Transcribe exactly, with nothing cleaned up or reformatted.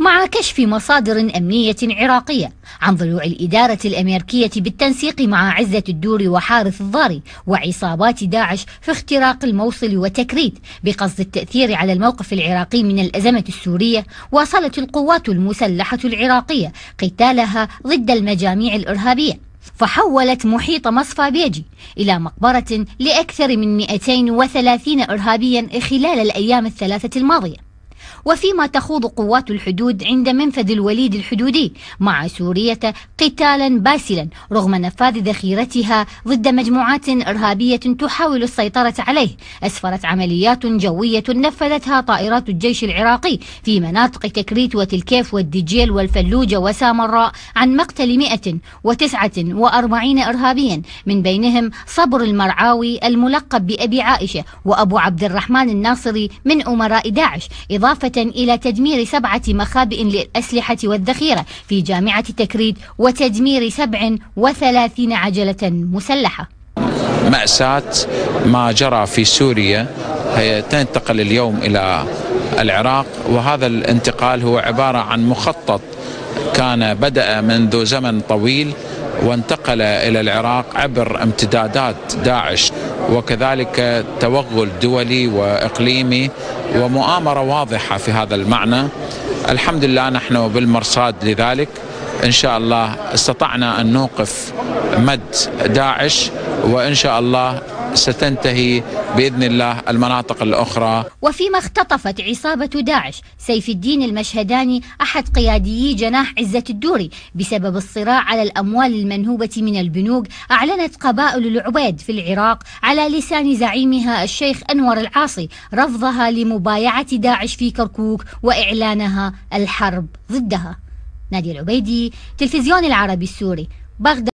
مع كشف مصادر أمنية عراقية عن ضلوع الإدارة الأمريكية بالتنسيق مع عزة الدوري وحارث الضاري وعصابات داعش في اختراق الموصل وتكريت بقصد التأثير على الموقف العراقي من الأزمة السورية، واصلت القوات المسلحة العراقية قتالها ضد المجاميع الإرهابية، فحولت محيط مصفى بيجي إلى مقبرة لأكثر من مئتين وثلاثين إرهابيا خلال الأيام الثلاثة الماضية. وفيما تخوض قوات الحدود عند منفذ الوليد الحدودي مع سورية قتالا باسلا رغم نفاذ ذخيرتها ضد مجموعات إرهابية تحاول السيطرة عليه، أسفرت عمليات جوية نفذتها طائرات الجيش العراقي في مناطق تكريت وتلكيف والدجيل والفلوجة وسامراء عن مقتل مئة وتسعة وأربعين إرهابيا، من بينهم صبر المرعاوي الملقب بأبي عائشة وأبو عبد الرحمن الناصري من أمراء داعش، إضافة إلى تدمير سبعة مخابئ للأسلحة والذخيرة في جامعة تكريت وتدمير سبع وثلاثين عجلة مسلحة. مأساة ما جرى في سوريا هي تنتقل اليوم إلى العراق، وهذا الانتقال هو عبارة عن مخطط كان بدأ منذ زمن طويل وانتقل إلى العراق عبر امتدادات داعش، وكذلك توغل دولي وإقليمي ومؤامرة واضحة في هذا المعنى. الحمد لله نحن بالمرصاد لذلك، إن شاء الله استطعنا أن نوقف مد داعش، وإن شاء الله ستنتهي بإذن الله المناطق الأخرى. وفيما اختطفت عصابة داعش سيف الدين المشهداني أحد قياديي جناح عزة الدوري بسبب الصراع على الأموال المنهوبة من البنوك، أعلنت قبائل العبيد في العراق على لسان زعيمها الشيخ أنور العاصي رفضها لمبايعة داعش في كركوك وإعلانها الحرب ضدها. نادية العبيدي، تلفزيون العربي السوري، بغداد.